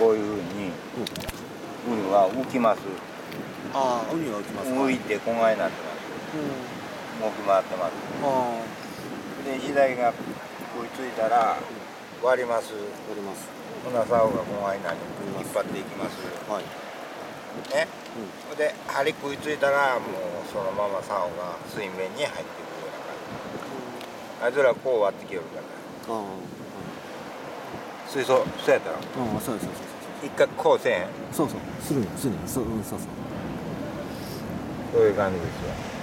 こういうふうにウニは浮きます。 ああ、ウニは浮きます。 浮いてこんがいになってます。動き回ってます。で左が食いついたら割ります。 割ります。 こんな竿がこんがいになり引っ張っていきます。 はい。 ね。で針食いついたらもうそのまま竿が水面に入っていくような感じ。あいつらこう割ってきよるから。水槽そうやったろ。 そうです。 一回こうせえへん。 そう。するね。そう。 そういう感じですよ。